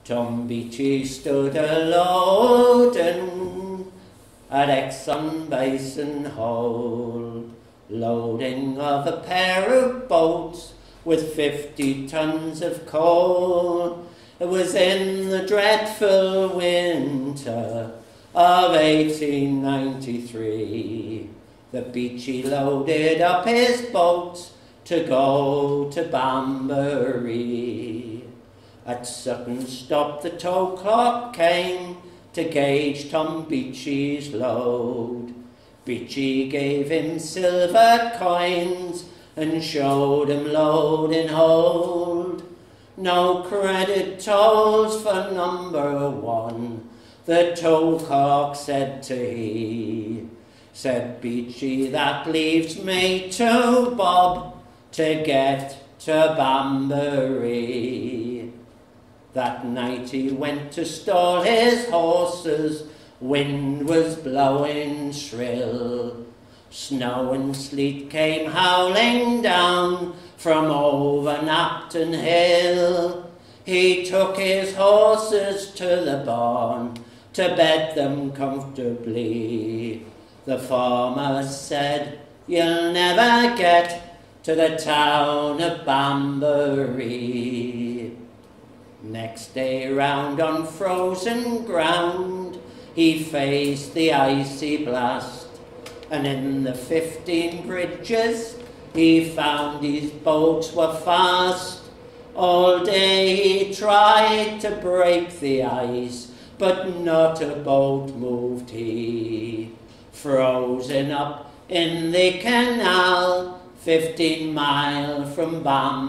Tom Beachy stood a-loading at Exon Basin Hold, loading of a pair of boats with 50 tons of coal. It was in the dreadful winter of 1893 that Beachy loaded up his boats to go to Banbury. At Sutton Stop the toll clock came to gauge Tom Beachy's load. Beachy gave him silver coins and showed him load and hold. No credit tolls for number one, the toll clerk said to he. Said Beachy, that leaves me to Bob to get to Banbury. That night he went to stall his horses, wind was blowing shrill. Snow and sleet came howling down from over Napton Hill. He took his horses to the barn to bed them comfortably. The farmer said, "You'll never get to the town of Banbury." Next day round on frozen ground he faced the icy blast, and in the 15 bridges he found his boats were fast. All day he tried to break the ice, but not a boat moved he. Frozen up in the canal 15 mile from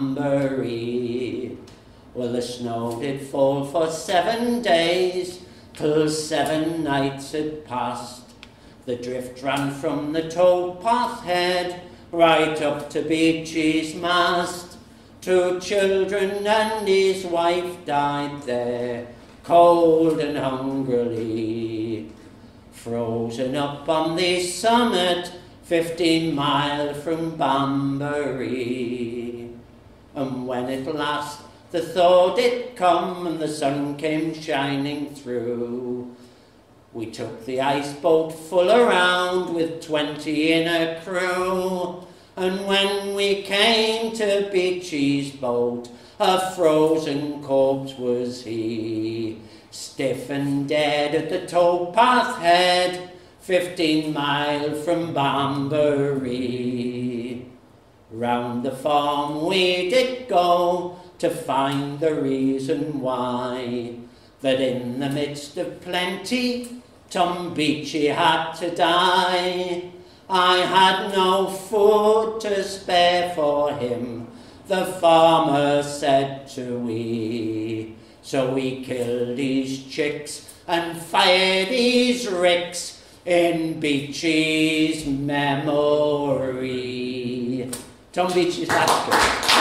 Banbury. Well, the snow did fall for 7 days, till 7 nights had passed. The drift ran from the towpath head right up to Beachy's mast. 2 children and his wife died there, cold and hungrily. Frozen up on the summit 15 mile from Banbury. And when at last the thaw did come and the sun came shining through, we took the ice boat full around with 20 in a crew. And when we came to Beachy's boat, a frozen corpse was he, stiff and dead at the towpath head, 15 mile from Banbury. Round the farm we did go to find the reason why, that in the midst of plenty Tom Beachy had to die. I had no food to spare for him, the farmer said to we. So we killed his chicks and fired his ricks in Beachy's memory. Tom Beachy's basket.